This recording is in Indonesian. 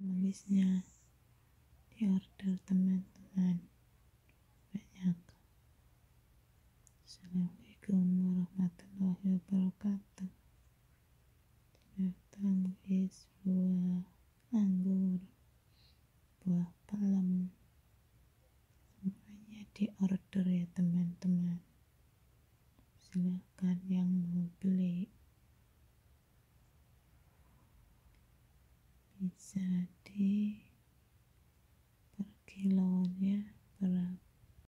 bagusnya di order teman-teman banyak. Assalamualaikum warahmatullahi wabarakatuh. Datang guys, buah anggur, buah pelem, semuanya di order ya teman-teman. Silahkan yang mau beli bisa di per kilo